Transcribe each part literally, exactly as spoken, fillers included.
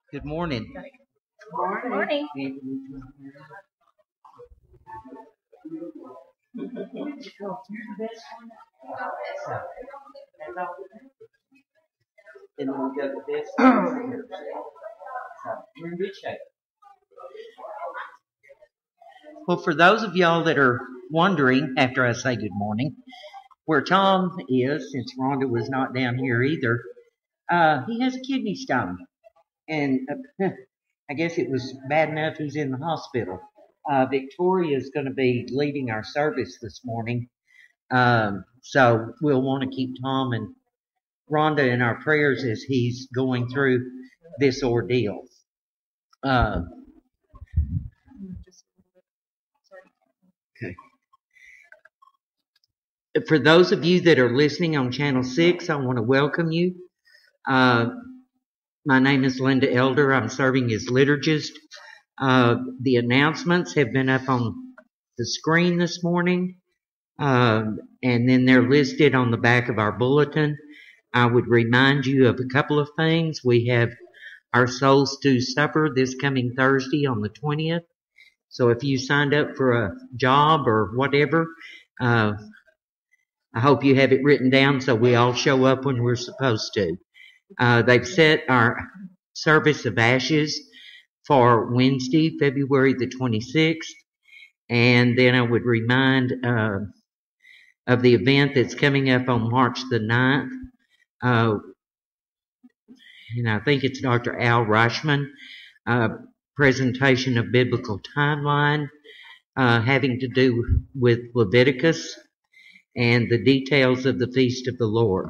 Good morning. Good morning. And then we go to this. So we're in good shape. Well, for those of y'all that are wondering, after I say good morning, where Tom is, since Rhonda was not down here either, uh, he has a kidney stone. And uh, I guess it was bad enough he's in the hospital. Uh, Victoria is going to be leading our service this morning. Um, so we'll want to keep Tom and Rhonda in our prayers as he's going through this ordeal. Uh, okay. For those of you that are listening on Channel six, I want to welcome you. Uh, my name is Linda Elder. I'm serving as liturgist. Uh, the announcements have been up on the screen this morning, uh, and then they're listed on the back of our bulletin. I would remind you of a couple of things. We have our Soul Stew Supper this coming Thursday on the twentieth. So if you signed up for a job or whatever, uh, I hope you have it written down so we all show up when we're supposed to. Uh, they've set our service of ashes for Wednesday, February the twenty-sixth. And then I would remind uh, of the event that's coming up on March the ninth. Uh, and I think it's Doctor Al Reichman, uh, presentation of biblical timeline, uh, having to do with Leviticus and the details of the Feast of the Lord.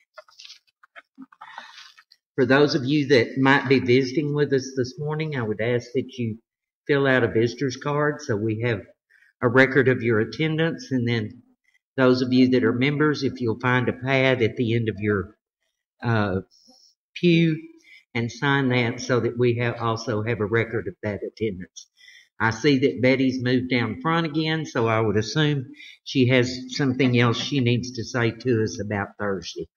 For those of you that might be visiting with us this morning, I would ask that you fill out a visitor's card so we have a record of your attendance. And then those of you that are members, if you'll find a pad at the end of your uh, pew and sign that so that we have also have a record of that attendance. I see that Betty's moved down front again, so I would assume she has something else she needs to say to us about Thursday.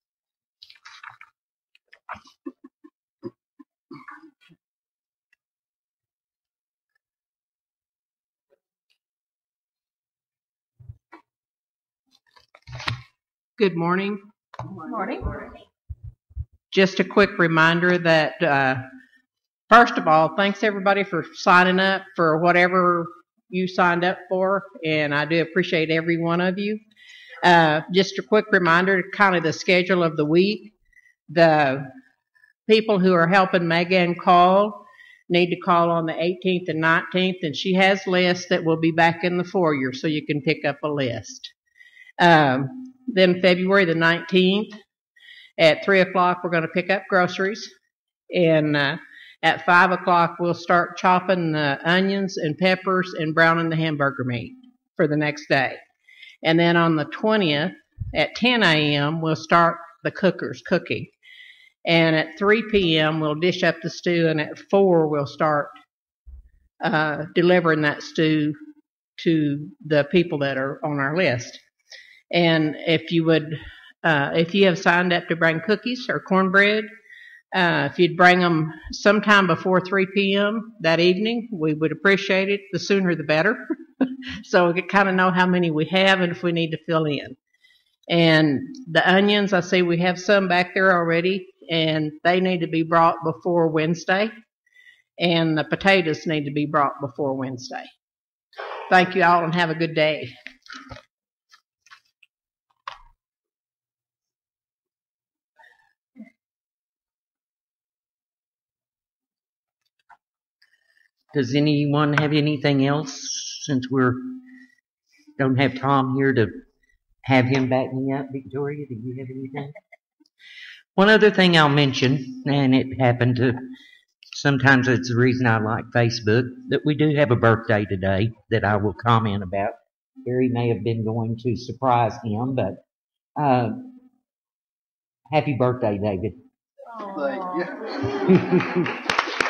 Good morning. Good morning. Just a quick reminder that, uh, first of all, thanks everybody for signing up for whatever you signed up for, and I do appreciate every one of you. Uh, just a quick reminder, kind of the schedule of the week. The people who are helping Megan call need to call on the eighteenth and nineteenth, and she has lists that will be back in the foyer, so you can pick up a list. Um, then February the nineteenth, at three o'clock, we're going to pick up groceries, and uh, at five o'clock, we'll start chopping the onions and peppers and browning the hamburger meat for the next day. And then on the twentieth, at ten a.m., we'll start the cookers cooking. And at three p.m., we'll dish up the stew, and at four, we'll start uh, delivering that stew to the people that are on our list. And if you would, uh, if you have signed up to bring cookies or cornbread, uh, if you'd bring them sometime before three p.m. that evening, we would appreciate it. The sooner the better. So we can kind of know how many we have and if we need to fill in. And the onions, I see we have some back there already, and they need to be brought before Wednesday. And the potatoes need to be brought before Wednesday. Thank you all and have a good day. Does anyone have anything else, since we're don't have Tom here to have him back me up? Victoria, do you have anything? One other thing I'll mention, and it happened to, sometimes it's the reason I like Facebook, that we do have a birthday today that I will comment about. Barry may have been going to surprise him, but uh, happy birthday, David. Thank you.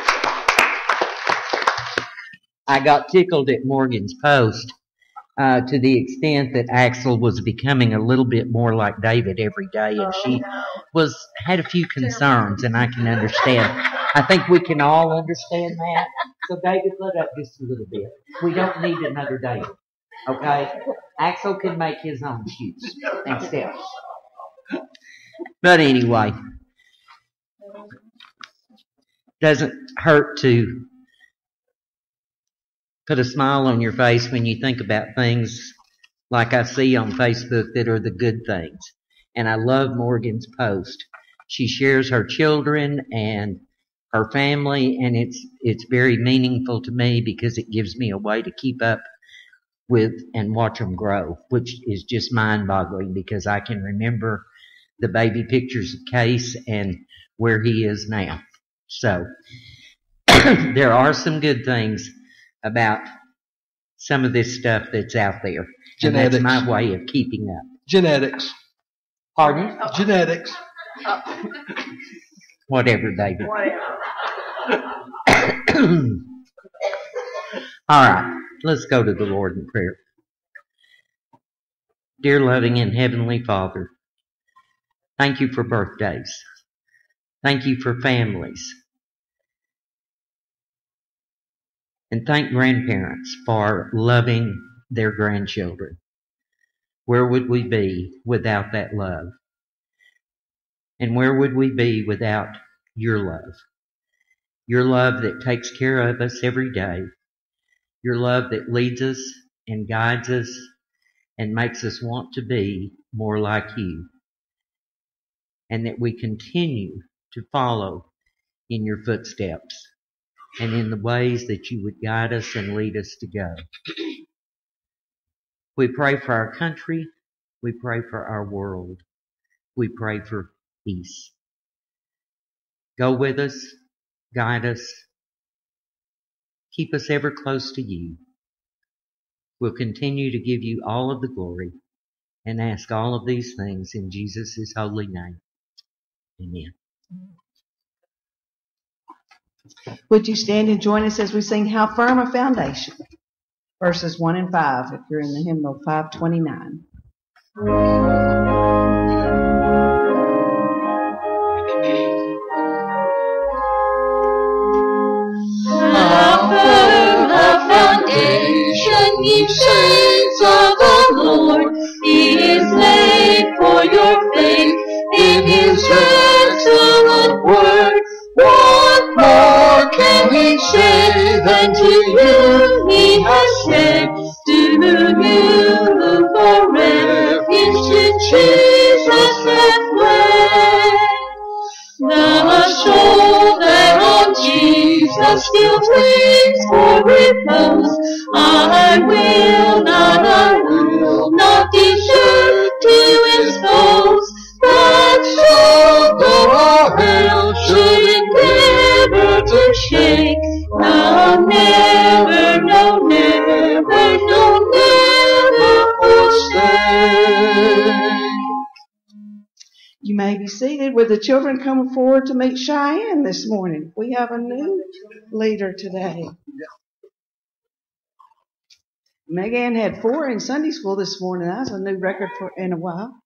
I got tickled at Morgan's post uh, to the extent that Axel was becoming a little bit more like David every day, and she was had a few concerns, and I can understand I think we can all understand that. So, David, let up just a little bit. We don't need another David. Okay? Axel can make his own shoes and steps. But anyway, doesn't hurt to put a smile on your face when you think about things like I see on Facebook that are the good things. And I love Morgan's post. She shares her children and her family, and it's it's very meaningful to me because it gives me a way to keep up with and watch them grow, which is just mind-boggling because I can remember the baby pictures of Case and where he is now. So there are some good things about some of this stuff that's out there. Genetics. And that's my way of keeping up. Genetics. Pardon? Oh. Genetics. Oh. Whatever, David. Whatever. All right, let's go to the Lord in prayer. Dear loving and heavenly Father, thank you for birthdays. Thank you for families. And thank grandparents for loving their grandchildren. Where would we be without that love? And where would we be without your love? Your love that takes care of us every day. Your love that leads us and guides us and makes us want to be more like you. And that we continue to follow in your footsteps and in the ways that you would guide us and lead us to go. We pray for our country. We pray for our world. We pray for peace. Go with us. Guide us. Keep us ever close to you. We'll continue to give you all of the glory and ask all of these things in Jesus' holy name. Amen. Would you stand and join us as we sing How Firm a Foundation? Verses one and five, if you're in the hymnal five twenty-nine. How firm a foundation, ye saints of the Lord, He is laid for your faith in His excellent word. What more can He say than to you He has said? Do you look for refuge to Jesus hath led? Thou must show that on Jesus still clings for repose. I will not, I will not desert to expose that soul, though all hell should endeavor to shake. I'll never, no, never, no, never forsake. You may be seated with the children coming forward to meet Cheyenne this morning. We have a new leader today. Megan had four in Sunday school this morning. That's a new record for in a while.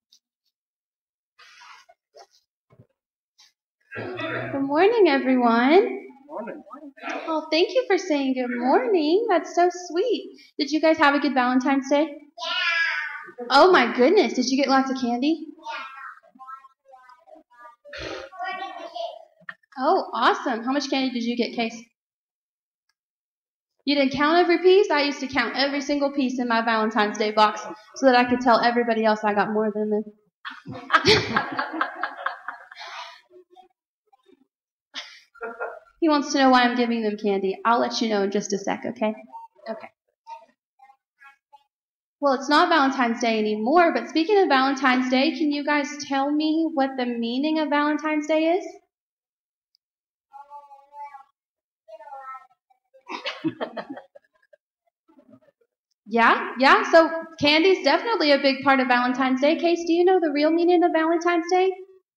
Good morning, everyone. Good morning. Oh, thank you for saying good morning. That's so sweet. Did you guys have a good Valentine's Day? Yeah. Oh, my goodness. Did you get lots of candy? Yeah. Oh, awesome. How much candy did you get, Case? You didn't count every piece? I used to count every single piece in my Valentine's Day box so that I could tell everybody else I got more than them. He wants to know why I'm giving them candy. I'll let you know in just a sec, okay? Okay. Well, it's not Valentine's Day anymore, but speaking of Valentine's Day, can you guys tell me what the meaning of Valentine's Day is? Yeah, yeah, so candy's definitely a big part of Valentine's Day. Case, do you know the real meaning of Valentine's Day?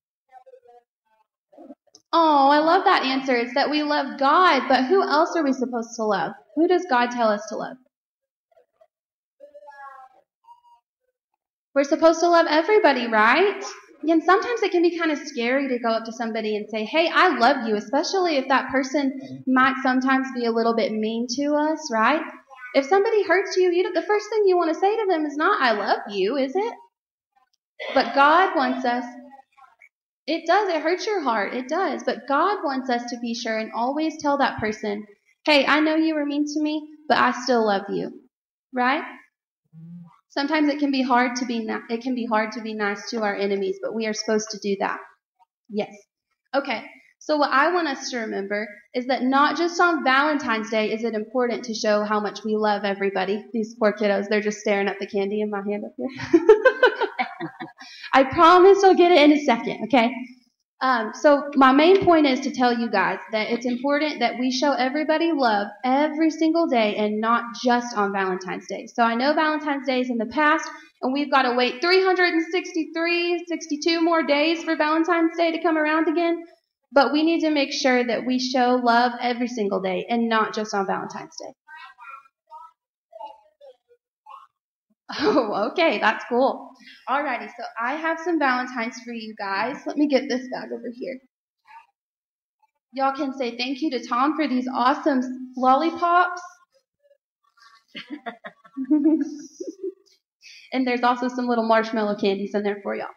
Oh, I love that answer. It's that we love God, but who else are we supposed to love? Who does God tell us to love? We're supposed to love everybody, right? And sometimes it can be kind of scary to go up to somebody and say, hey, I love you, especially if that person might sometimes be a little bit mean to us, right? If somebody hurts you, you the first thing you want to say to them is not, I love you, is it? But God wants us, it does, it hurts your heart, it does. But God wants us to be sure and always tell that person, hey, I know you were mean to me, but I still love you, right? Sometimes it can be hard to be it can be hard to be nice to our enemies, but we are supposed to do that. Yes. Okay. So what I want us to remember is that not just on Valentine's Day is it important to show how much we love everybody. These poor kiddos, they're just staring at the candy in my hand up here. I promise I'll get it in a second, okay? Um, so my main point is to tell you guys that it's important that we show everybody love every single day and not just on Valentine's Day. So I know Valentine's Day is in the past, and we've got to wait three hundred sixty-three, sixty-two more days for Valentine's Day to come around again. But we need to make sure that we show love every single day and not just on Valentine's Day. Oh, okay, that's cool. Alrighty, so I have some Valentines for you guys. Let me get this bag over here. Y'all can say thank you to Tom for these awesome lollipops. And there's also some little marshmallow candies in there for y'all.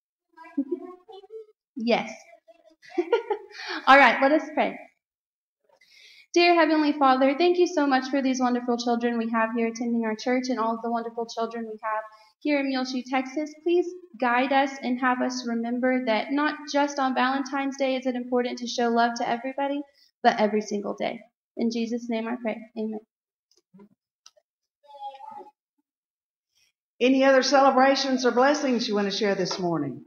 Yes. All right, let us pray. Dear Heavenly Father, thank you so much for these wonderful children we have here attending our church and all of the wonderful children we have here in Muleshoe, Texas. Please guide us and have us remember that not just on Valentine's Day is it important to show love to everybody, but every single day. In Jesus' name I pray. Amen. Any other celebrations or blessings you want to share this morning?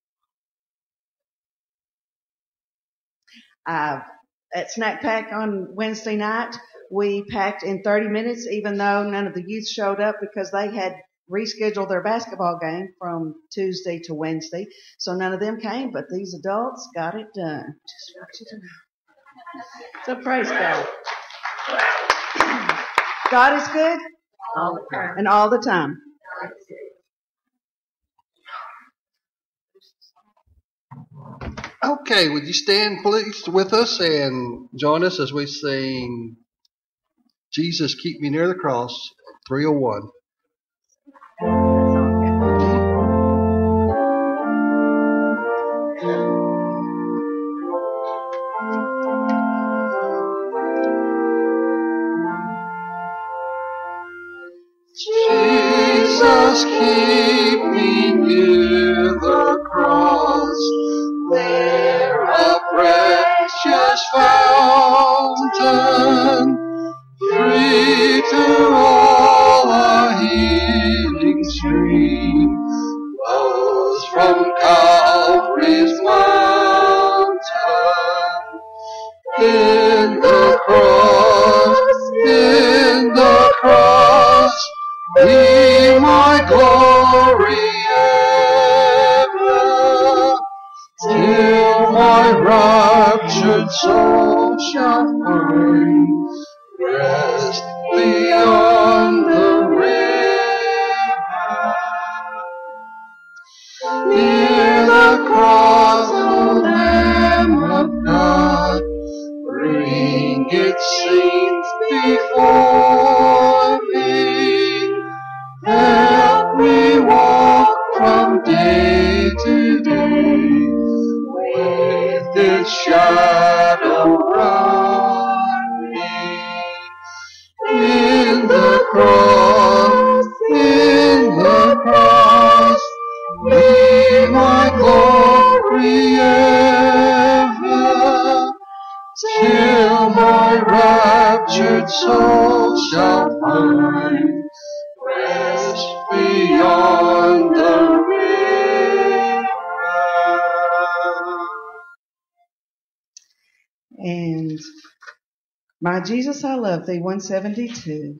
Uh, at Snack Pack on Wednesday night, we packed in thirty minutes, even though none of the youth showed up because they had rescheduled their basketball game from Tuesday to Wednesday. So none of them came, but these adults got it done. Just what you do. So praise God. God is good All the time. and all the time. Okay, would you stand please with us and join us as we sing Jesus Keep Me Near the Cross, three oh one. Jesus, keep me near the cross, there a precious fountain, free to all a healing stream, flows from Calvary's mountain. In the cross, in the cross, be my glory ever, till my raptured soul shall find rest beyond the river. Near the cross, O Lamb of God, bring its scenes before me. Help me walk from day to day with its shadow round me. In the cross, in the cross, be my glory ever, till my raptured soul shall find rest beyond the river. And My Jesus, I Love Thee, one seventy-two.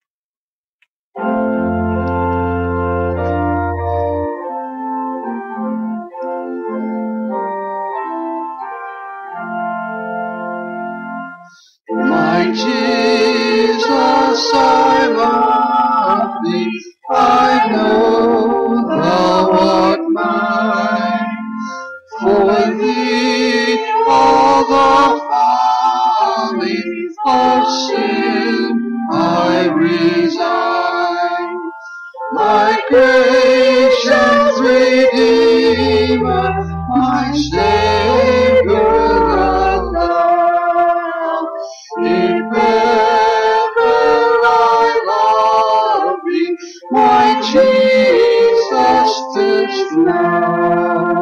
My Jesus, I love thee, I know thou art mine. sin I resign. My gracious Redeemer, my Savior the Lord. If ever I love thee, my Jesus, this now.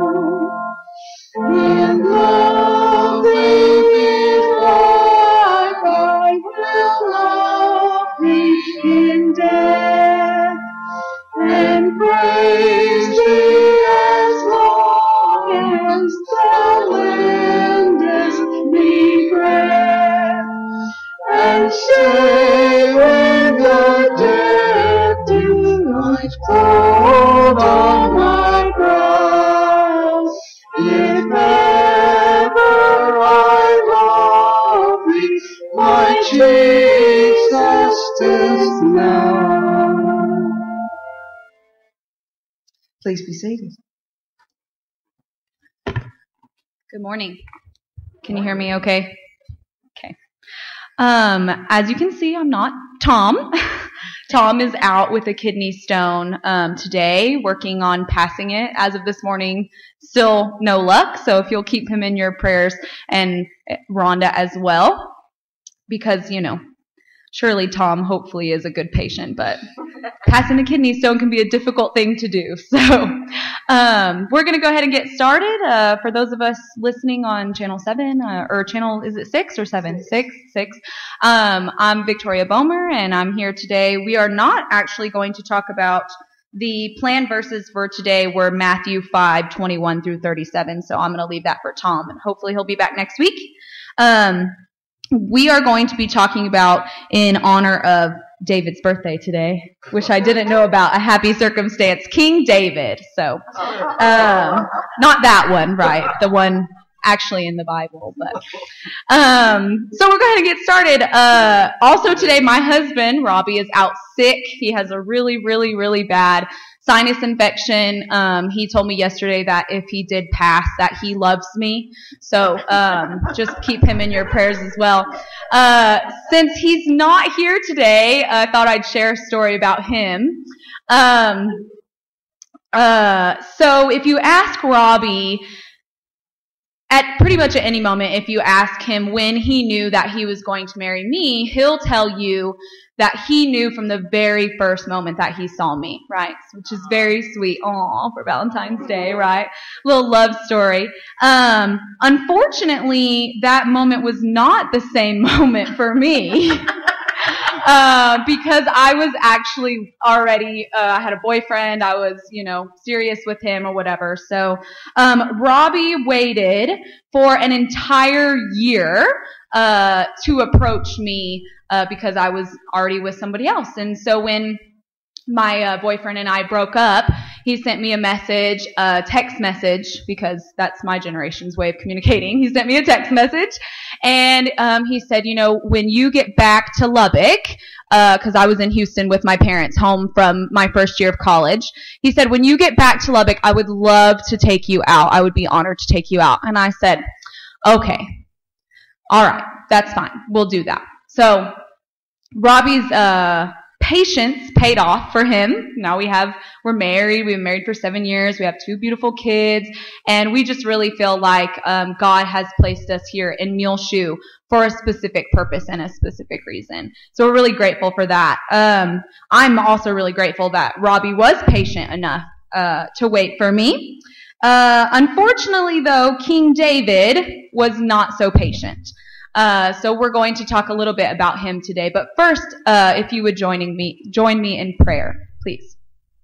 In love thee before I will love thee in death, and praise thee as long as thou lendest me breath, and say when the dead delight fall on my brow, if ever I love thee, my Jesus, 'tis now. Please be seated. Good morning. Can you hear me okay? Okay. Um, as you can see, I'm not Tom. Tom is out with a kidney stone um, today, working on passing it. As of this morning, still no luck. So if you'll keep him in your prayers, and Rhonda as well, because, you know, surely Tom hopefully is a good patient, but passing a kidney stone can be a difficult thing to do. So um, we're going to go ahead and get started. Uh, for those of us listening on Channel seven, uh, or Channel, is it six or seven? Six, six. Um, I'm Victoria Bomer, and I'm here today. We are not actually going to talk about the planned verses for today were Matthew five, twenty-one through thirty-seven. So I'm going to leave that for Tom, and hopefully he'll be back next week. Um, we are going to be talking about, in honor of David's birthday today, which I didn't know about, a happy circumstance, King David. So, um, not that one, right? The one actually in the Bible. But um, so we're going to get started. Uh, also today, my husband, Robbie, is out sick. He has a really, really, really bad sinus infection. Um, he told me yesterday that if he did pass, that he loves me. So um, just keep him in your prayers as well. Uh, since he's not here today, I thought I'd share a story about him. Um, uh, so if you ask Robbie, at pretty much at any moment, if you ask him when he knew that he was going to marry me, he'll tell you that he knew from the very first moment that he saw me, right? Which is very sweet. Aw, for Valentine's Day, right? Little love story. Um, unfortunately, that moment was not the same moment for me. Uh, because I was actually already, uh, I had a boyfriend, I was, you know, serious with him or whatever. So, um, Robbie waited for an entire year, uh, to approach me, uh, because I was already with somebody else. And so when my uh, boyfriend and I broke up, he sent me a message, a text message, because that's my generation's way of communicating. He sent me a text message, and um, he said, you know, when you get back to Lubbock, because uh, I was in Houston with my parents, home from my first year of college, he said, when you get back to Lubbock, I would love to take you out. I would be honored to take you out. And I said, okay, all right, that's fine. We'll do that. So Robbie's uh patience paid off for him. Now we have, we're married. We've been married for seven years. We have two beautiful kids. And we just really feel like um, God has placed us here in Muleshoe for a specific purpose and a specific reason. So we're really grateful for that. Um, I'm also really grateful that Robbie was patient enough uh, to wait for me. Uh, unfortunately, though, King David was not so patient. Uh, so we're going to talk a little bit about him today. But first, uh, if you would joining me, join me in prayer, please.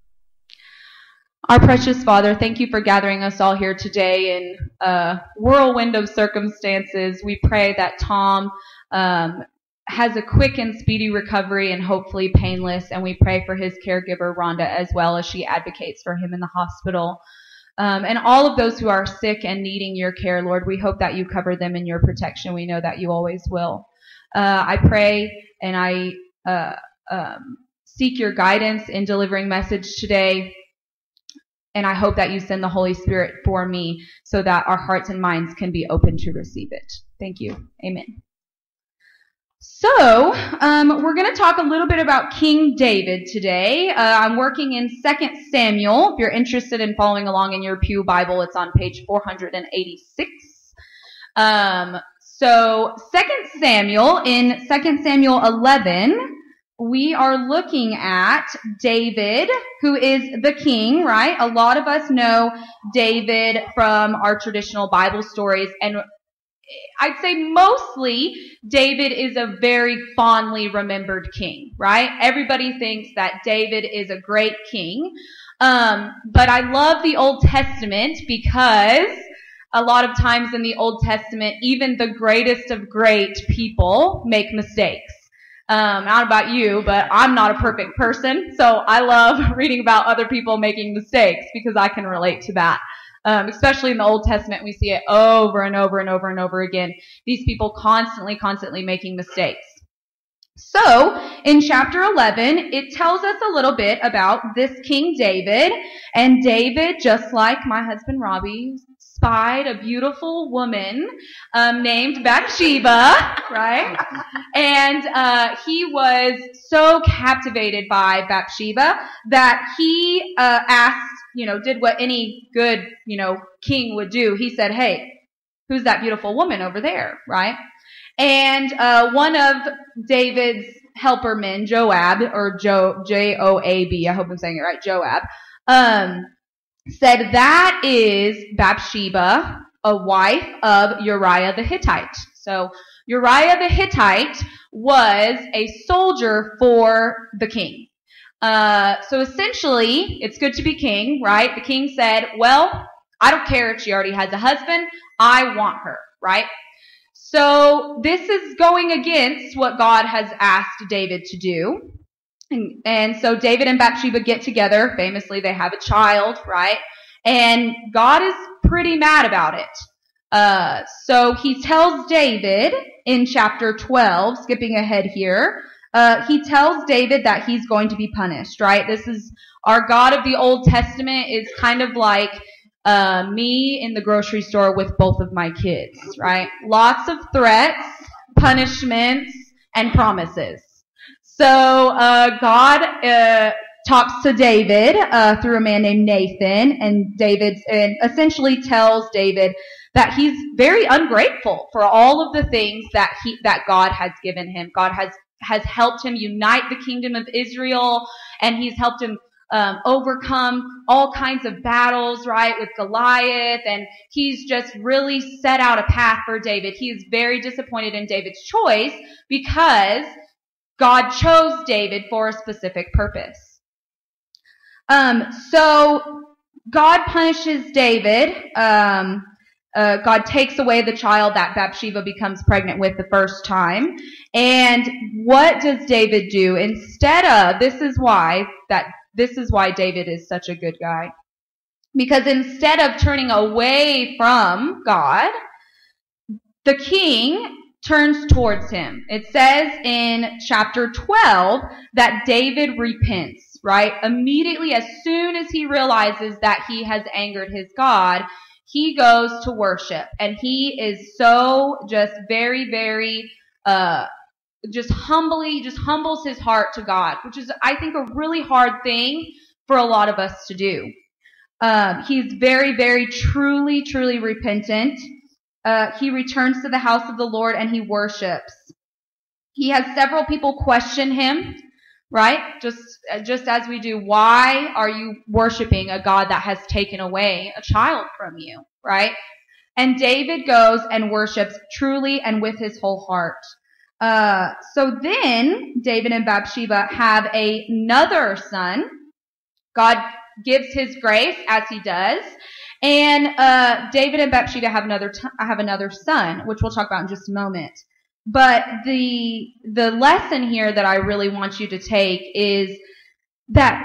Our precious Father, thank you for gathering us all here today in a whirlwind of circumstances. We pray that Tom um, has a quick and speedy recovery and hopefully painless. And we pray for his caregiver, Rhonda, as well, as she advocates for him in the hospital. Um, and all of those who are sick and needing your care, Lord, we hope that you cover them in your protection. We know that you always will. Uh, I pray and I uh, um, seek your guidance in delivering message today. And I hope that you send the Holy Spirit for me so that our hearts and minds can be open to receive it. Thank you. Amen. So, um, we're going to talk a little bit about King David today. Uh, I'm working in Second Samuel. If you're interested in following along in your Pew Bible, it's on page four hundred eighty-six. Um, so, Second Samuel, in Second Samuel eleven, we are looking at David, who is the king, right? A lot of us know David from our traditional Bible stories, and I'd say mostly David is a very fondly remembered king, right? Everybody thinks that David is a great king. Um, but I love the Old Testament because a lot of times in the Old Testament, even the greatest of great people make mistakes. Um, not about you, but I'm not a perfect person, so I love reading about other people making mistakes because I can relate to that. Um, especially in the Old Testament, we see it over and over and over and over again. These people constantly, constantly making mistakes. So, in chapter eleven, it tells us a little bit about this King David. And David, just like my husband Robbie, spied a beautiful woman um, named Bathsheba, right? And uh, he was so captivated by Bathsheba that he uh, asked, you know, did what any good, you know, king would do. He said, hey, who's that beautiful woman over there, right? And uh, one of David's helper men, Joab, or Jo, J O A B, I hope I'm saying it right, Joab, um, said that is Bathsheba, a wife of Uriah the Hittite. So Uriah the Hittite was a soldier for the king. Uh, so essentially, it's good to be king, right? The king said, well, I don't care if she already has a husband. I want her, right? So this is going against what God has asked David to do. And, and so David and Bathsheba get together. Famously, they have a child, right? And God is pretty mad about it. Uh, so he tells David in chapter twelve, skipping ahead here, uh, he tells David that he's going to be punished, right? This is, our God of the Old Testament is kind of like uh, me in the grocery store with both of my kids, right? Lots of threats, punishments, and promises. So uh, God uh, talks to David uh, through a man named Nathan, and David and essentially tells David that he's very ungrateful for all of the things that he that God has given him. God has has helped him unite the kingdom of Israel, and he's helped him um, overcome all kinds of battles, right, with Goliath, and he's just really set out a path for David. He is very disappointed in David's choice because God chose David for a specific purpose. Um, so God punishes David. Um, uh, God takes away the child that Bathsheba becomes pregnant with the first time. And what does David do? Instead of, this is why that this is why David is such a good guy. Because instead of turning away from God, the king turns towards him. It says in chapter twelve that David repents, right? Immediately, as soon as he realizes that he has angered his God, he goes to worship. And he is so just very, very, uh, just humbly, just humbles his heart to God, which is, I think, a really hard thing for a lot of us to do. Um, he's very, very truly, truly repentant. Uh, he returns to the house of the Lord and he worships. He has several people question him, right? Just, just as we do. Why are you worshiping a God that has taken away a child from you, right? And David goes and worships truly and with his whole heart. Uh, so then David and Bathsheba have a, another son. God gives his grace as he does. And uh, David and Bathsheba have another t- have another son, which we'll talk about in just a moment. But the the lesson here that I really want you to take is that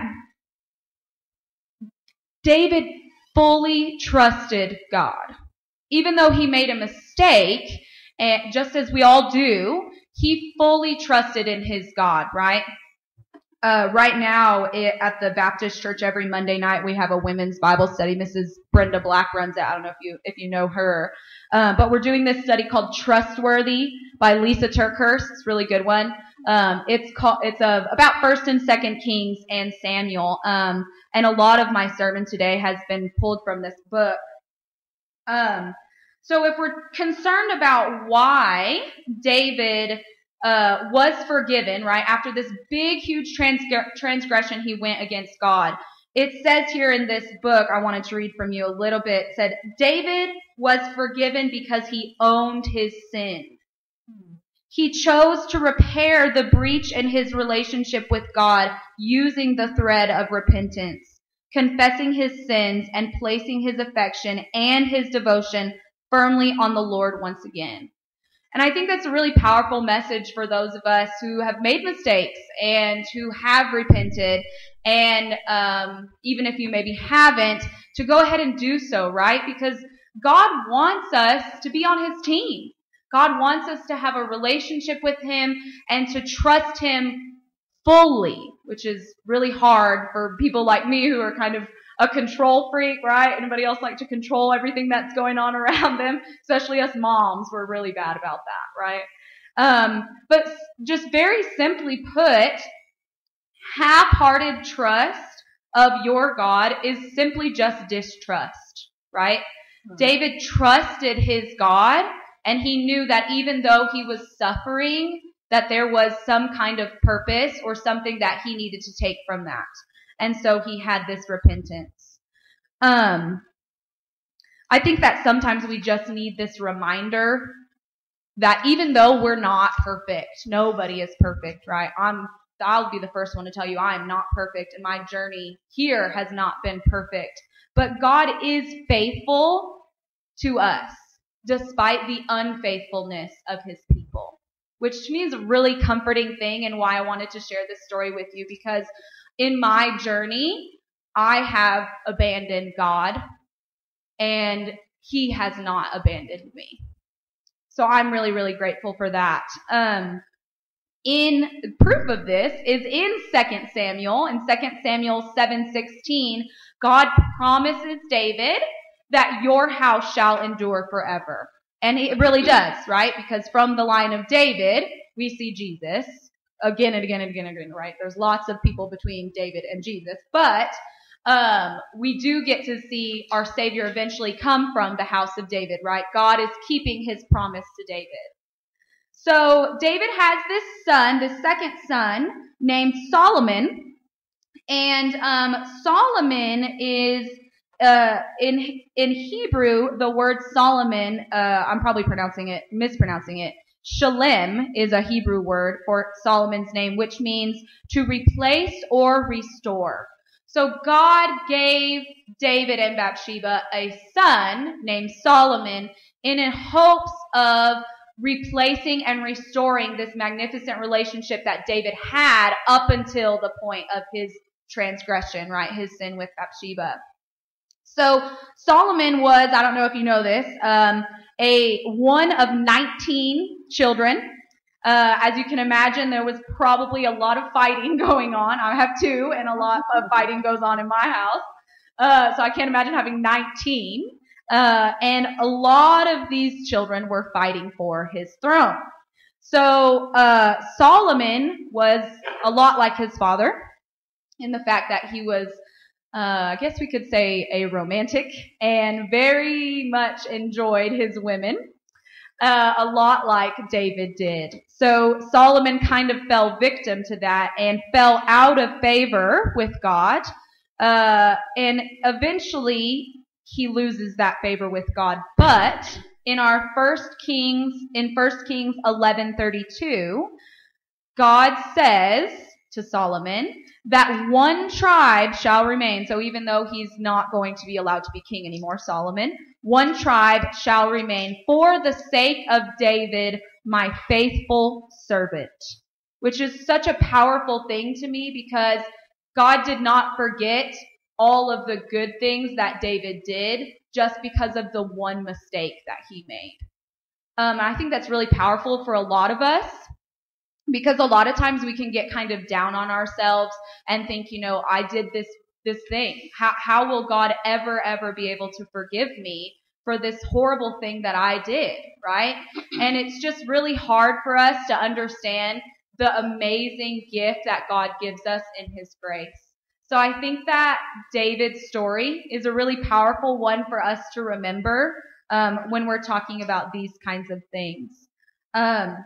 David fully trusted God. Even though he made a mistake, and just as we all do, he fully trusted in his God, right? Uh, right now it, at the Baptist church, every Monday night we have a women's Bible study. Missus Brenda Black runs it. I don't know if you if you know her, uh, but we're doing this study called Trustworthy. by Lisa Turkhurst. It's a really good one. Um, it's called, it's a, about First and Second Kings and Samuel. Um, and a lot of my sermon today has been pulled from this book. Um, so if we're concerned about why David uh, was forgiven, right, after this big, huge transg- transgression he went against God, it says here in this book, I wanted to read from you a little bit, it said, David was forgiven because he owned his sin. He chose to repair the breach in his relationship with God using the thread of repentance, confessing his sins and placing his affection and his devotion firmly on the Lord once again. And I think that's a really powerful message for those of us who have made mistakes and who have repented. And um, even if you maybe haven't, to go ahead and do so, right? Because God wants us to be on his team. God wants us to have a relationship with him and to trust him fully, which is really hard for people like me who are kind of a control freak, right? Anybody else like to control everything that's going on around them? Especially us moms, we're really bad about that, right? Um, but just very simply put, half-hearted trust of your God is simply just distrust, right? Mm-hmm. David trusted his God, and he knew that even though he was suffering, that there was some kind of purpose or something that he needed to take from that. And so he had this repentance. Um, I think that sometimes we just need this reminder that even though we're not perfect, nobody is perfect, right? I'm, I'll be the first one to tell you I am not perfect, and my journey here has not been perfect. But God is faithful to us, despite the unfaithfulness of his people, which to me is a really comforting thing, and why I wanted to share this story with you, because in my journey, I have abandoned God, and he has not abandoned me. So I'm really, really grateful for that. Um, in proof of this is in Second Samuel. In Second Samuel seven sixteen, God promises David that your house shall endure forever. And it really does, right? Because from the line of David, we see Jesus again and again and again and again, right? There's lots of people between David and Jesus, but um, we do get to see our Savior eventually come from the house of David, right? God is keeping his promise to David. So David has this son, this second son, named Solomon, and um, Solomon is uh, in in Hebrew, the word Solomon, uh, I'm probably pronouncing it, mispronouncing it. Shalem is a Hebrew word for Solomon's name, which means to replace or restore. So God gave David and Bathsheba a son named Solomon in hopes of replacing and restoring this magnificent relationship that David had up until the point of his transgression, right? His sin with Bathsheba. So Solomon was, I don't know if you know this, um, a one of nineteen children. Uh, as you can imagine, there was probably a lot of fighting going on. I have two, and a lot of fighting goes on in my house. Uh, so I can't imagine having nineteen. Uh, and a lot of these children were fighting for his throne. So uh, Solomon was a lot like his father in the fact that he was, uh, I guess we could say, a romantic and very much enjoyed his women. Uh, a lot like David did. So Solomon kind of fell victim to that and fell out of favor with God. Uh, and eventually he loses that favor with God. But in our First Kings, in First Kings eleven thirty-two, God says to Solomon that one tribe shall remain. So even though he's not going to be allowed to be king anymore, Solomon, one tribe shall remain for the sake of David, my faithful servant. Which is such a powerful thing to me, because God did not forget all of the good things that David did just because of the one mistake that he made. Um, I think that's really powerful for a lot of us, because a lot of times we can get kind of down on ourselves and think, you know, I did this this thing. How how will God ever, ever be able to forgive me for this horrible thing that I did, right? And it's just really hard for us to understand the amazing gift that God gives us in His grace. So I think that David's story is a really powerful one for us to remember um, when we're talking about these kinds of things. Um,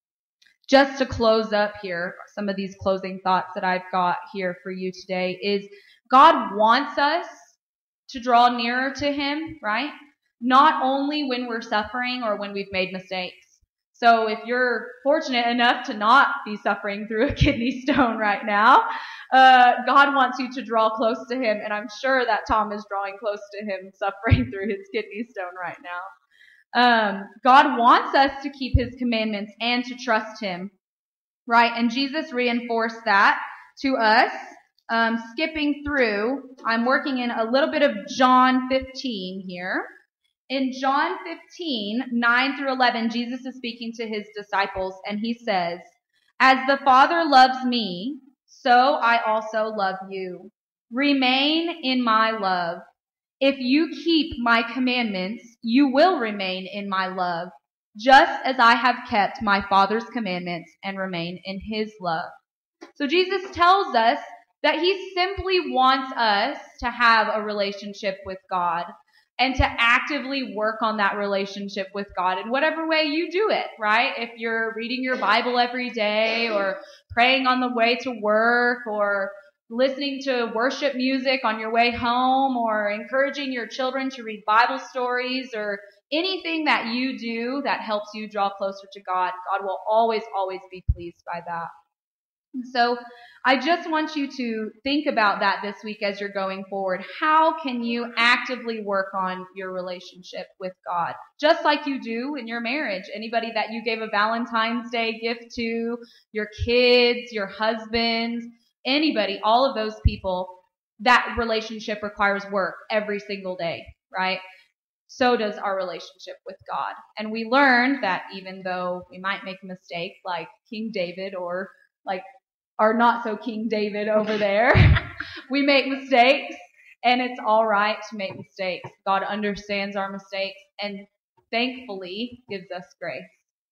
just to close up here, some of these closing thoughts that I've got here for you today is God wants us to draw nearer to Him, right? Not only when we're suffering or when we've made mistakes. So if you're fortunate enough to not be suffering through a kidney stone right now, uh, God wants you to draw close to Him. And I'm sure that Tom is drawing close to Him, suffering through his kidney stone right now. Um, God wants us to keep His commandments and to trust Him, right? And Jesus reinforced that to us. Um, skipping through, I'm working in a little bit of John fifteen here. In John fifteen, nine through eleven, Jesus is speaking to His disciples, and He says, "As the Father loves me, so I also love you. Remain in my love. If you keep my commandments, you will remain in my love, just as I have kept my Father's commandments and remain in His love." So Jesus tells us that He simply wants us to have a relationship with God and to actively work on that relationship with God in whatever way you do it, right? If you're reading your Bible every day or praying on the way to work or listening to worship music on your way home or encouraging your children to read Bible stories or anything that you do that helps you draw closer to God, God will always, always be pleased by that. And so I just want you to think about that this week as you're going forward. How can you actively work on your relationship with God? Just like you do in your marriage. Anybody that you gave a Valentine's Day gift to, your kids, your husbands, anybody, all of those people, that relationship requires work every single day, right? So does our relationship with God. And we learned that even though we might make a mistake like King David or like our not so King David over there, we make mistakes and it's all right to make mistakes. God understands our mistakes and thankfully gives us grace.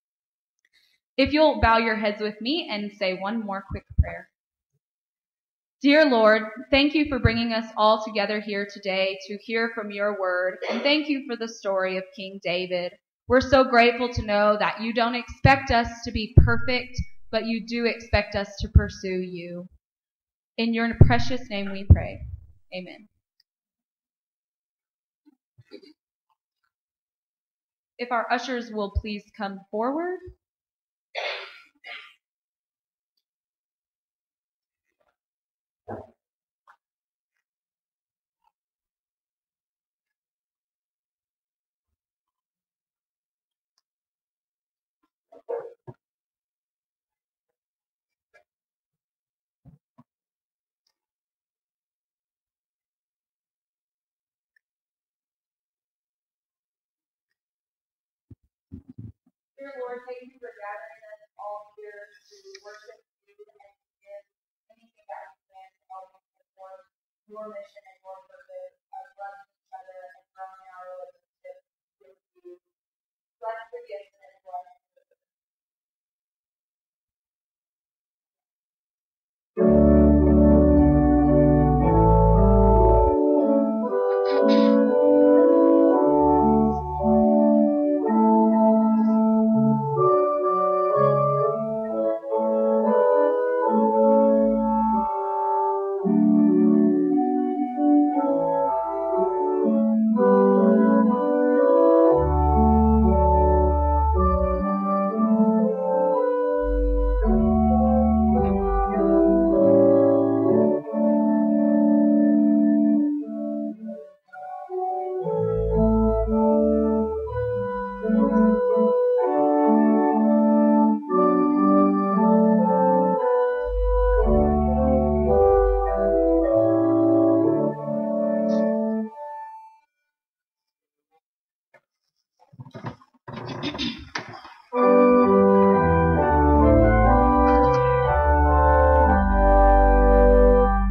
If you'll bow your heads with me and say one more quick prayer. Dear Lord, thank you for bringing us all together here today to hear from your word, and thank you for the story of King David. We're so grateful to know that you don't expect us to be perfect, but you do expect us to pursue you. In your precious name we pray. Amen. If our ushers will please come forward. Dear Lord, thank you for gathering us all here to worship you and to give anything that we can to help us support your mission and your purpose of loving each other and growing our relationship with you. Bless the gifts and bless the gifts.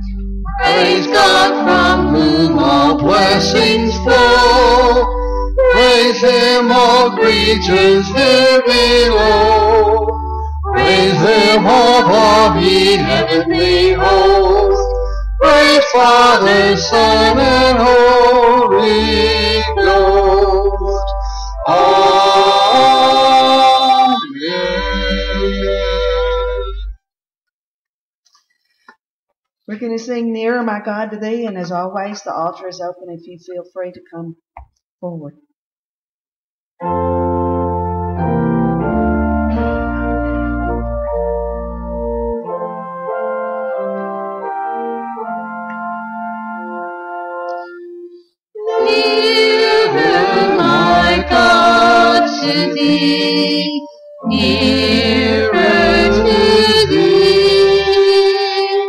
Praise God from whom all blessings flow. Praise him, all creatures there below. Praise him, all of ye heavenly hosts. Praise Father, Son, and Holy Ghost. Amen. We're going to sing Nearer, My God, to Thee, and as always, the altar is open if you feel free to come forward. Nearer, my God, to Thee, nearer to Thee,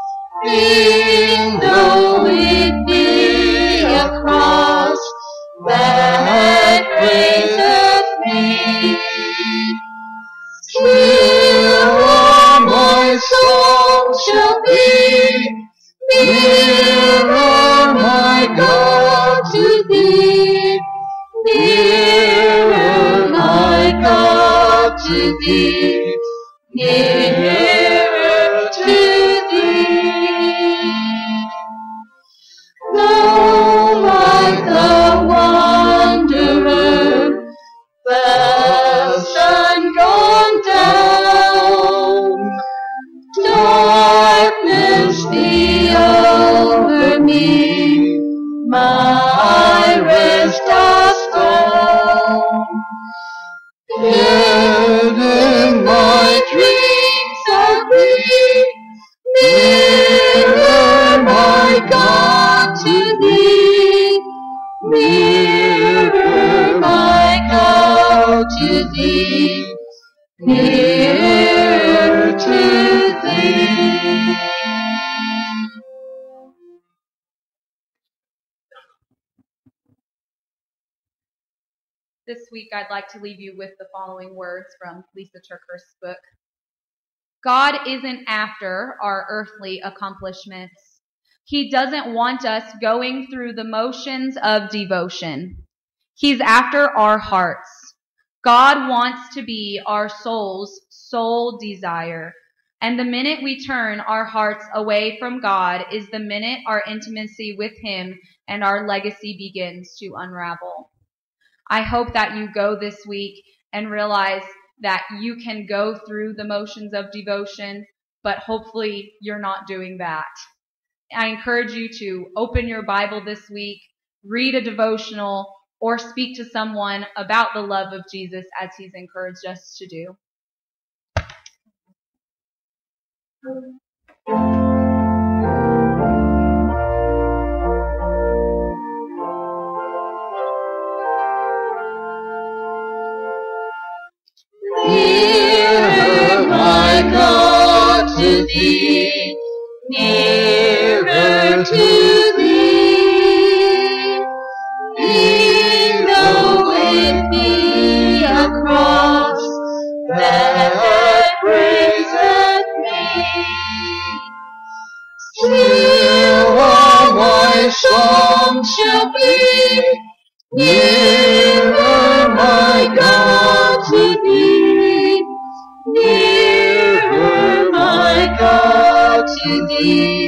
e'en though it be a cross that raiseth me, still all my soul shall be nearer, my God, to Thee, nearer, my God, to Thee, nearer to Thee. Though like the wanderer, the sun gone down, darkness be over me, my rest dost own. Yet in my dreams of Thee, nearer, my God, to Thee, nearer, my God, to Thee, nearer to Thee. This week, I'd like to leave you with the following words from Lisa Turkhurst's book. God isn't after our earthly accomplishments. He doesn't want us going through the motions of devotion. He's after our hearts. God wants to be our soul's sole desire. And the minute we turn our hearts away from God is the minute our intimacy with Him and our legacy begins to unravel. I hope that you go this week and realize that you can go through the motions of devotion, but hopefully you're not doing that. I encourage you to open your Bible this week, read a devotional, or speak to someone about the love of Jesus as He's encouraged us to do. Nearer, my God, to Thee, nearer to Thee, e'en though it be a cross that raiseth me, still all my song shall be nearer, my God, to Thee, nearer, my God, to Thee,